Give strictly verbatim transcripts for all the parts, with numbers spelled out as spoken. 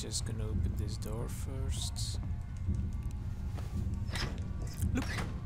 just gonna open this door first. Look.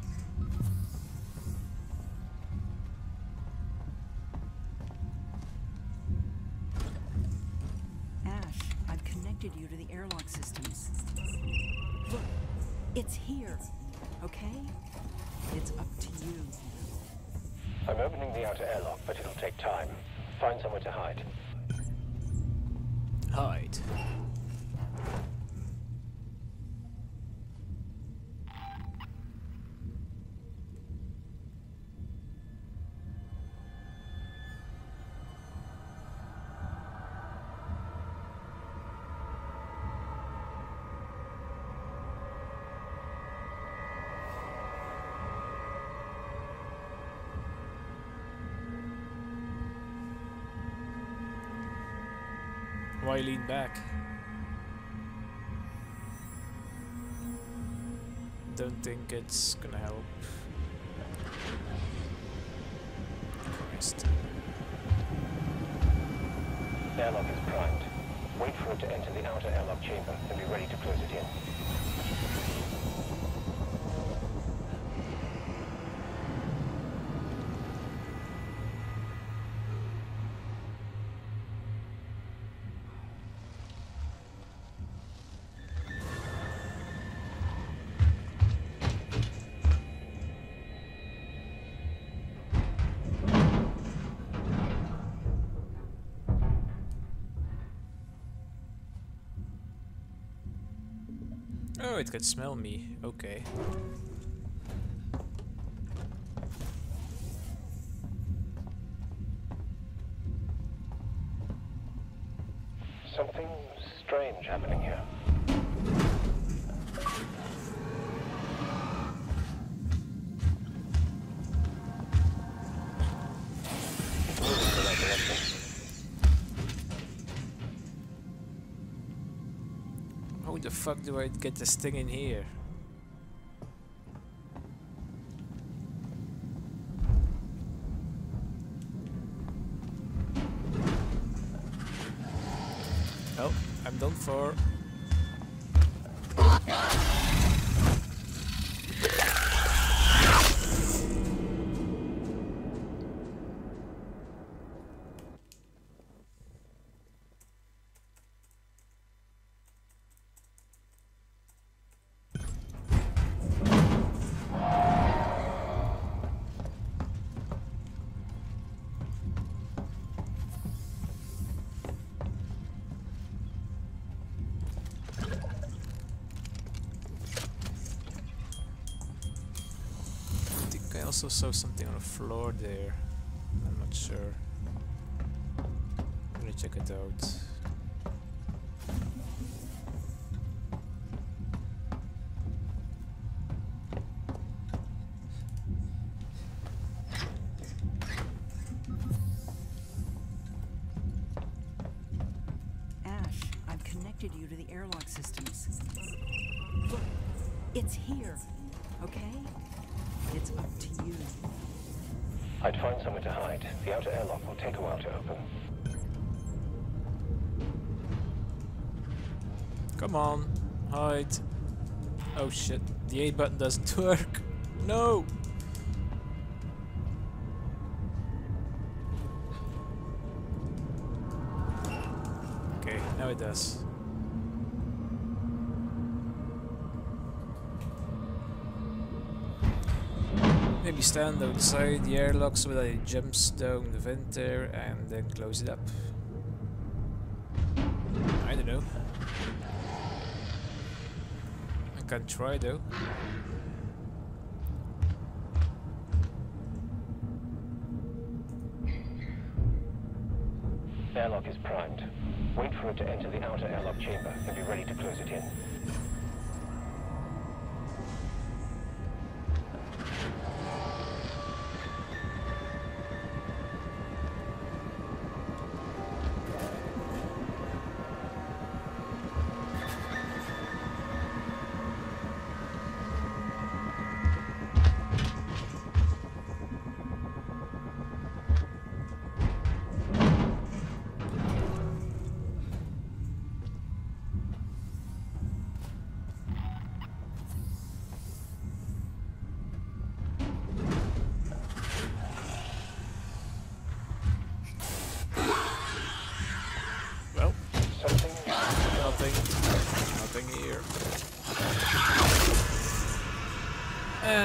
Ash, I've connected you to the airlock systems. Look, it's here, okay? It's up to you. I'm opening the outer airlock, but it'll take time. Find somewhere to hide. Hide. Why lean back? Don't think it's gonna help. Christ. The airlock is primed. Wait for it to enter the outer airlock chamber and be ready to close it in. Oh, it can smell me. Okay. Something strange happening here. Moving in the right direction. How the fuck do I get this thing in here? Oh, I'm done for. I also saw something on the floor there. I'm not sure. I'm gonna check it out. Ash, I've connected you to the airlock systems. Look, it's here, okay? It's up to you. I'd find somewhere to hide. The outer airlock will take a while to open. Come on, hide. Oh shit, the A button doesn't work. No! Okay, now it does. Maybe stand outside the airlock so that it jumps down the vent there and then close it up. I don't know. I can try though. Airlock is primed. Wait for it to enter the outer airlock chamber and be ready to close it in.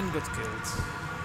and got killed.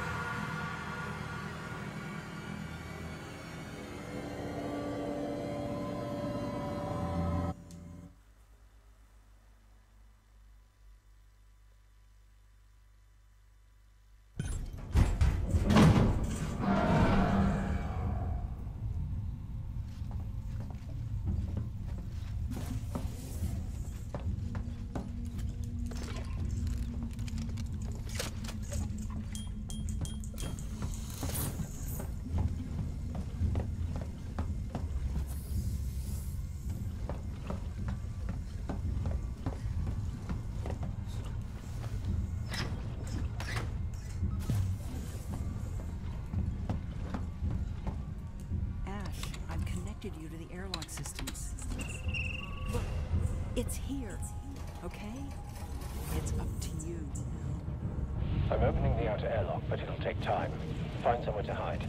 You to the airlock systems. Look, it's here, okay? It's up to you. I'm opening the outer airlock, but it'll take time. Find somewhere to hide.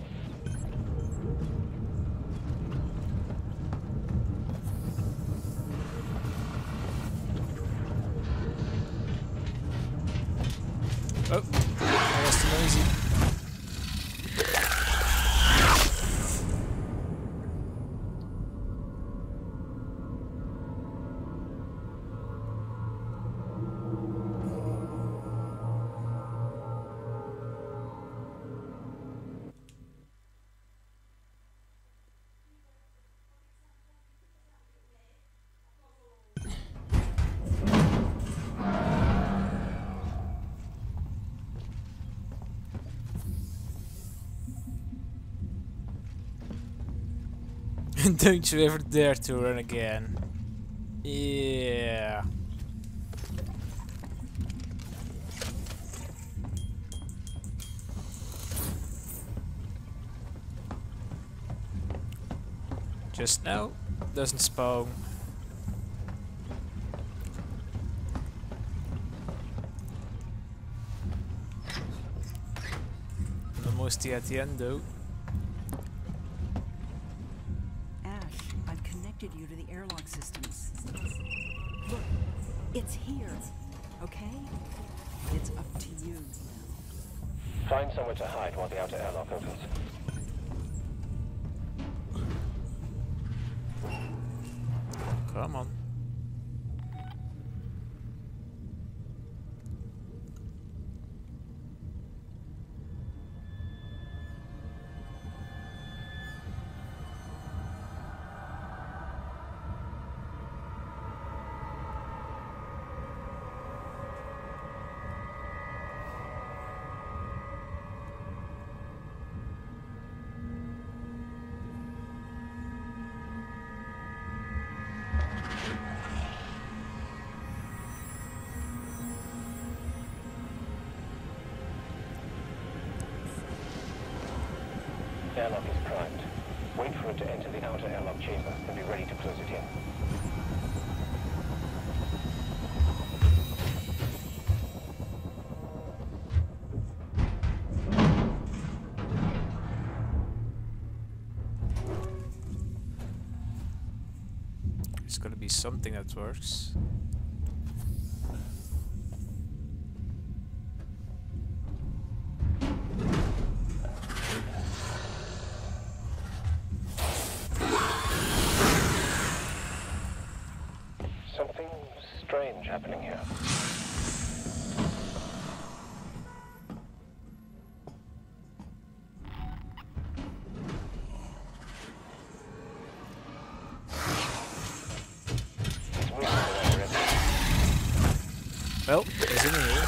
Oh, that was too noisy. Don't you ever dare to run again. Yeah. Just now, doesn't spawn. Almost at the end though. You to the airlock systems. Look, it's here, okay? It's up to you. Find somewhere to hide while the outer airlock opens. Come on. Airlock is primed. Wait for it to enter the outer airlock chamber and be ready to close it in. There's gotta be something that works. Something strange happening here. It's moving around the rest. Well, it's in here.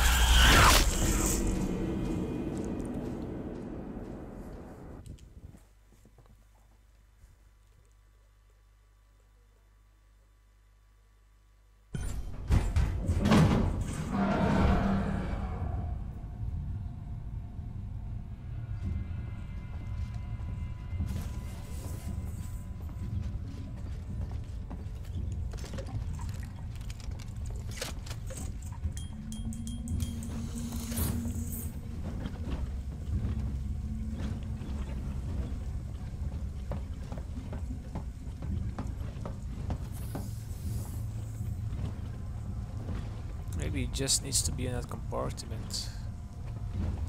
Maybe it just needs to be in that compartment.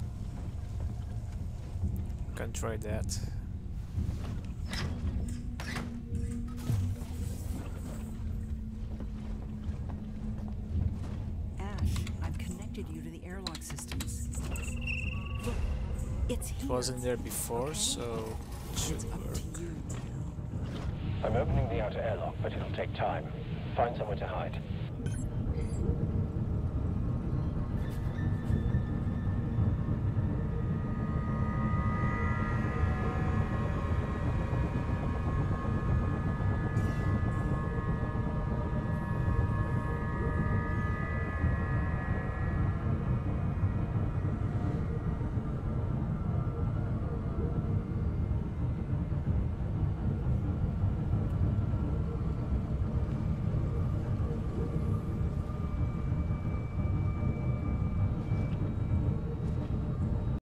can try that. Ash, I've connected you to the airlock systems. Look, it's here. It wasn't there before, Okay. so it should It's up work. to you now. I'm opening the outer airlock, but it'll take time. Find somewhere to hide.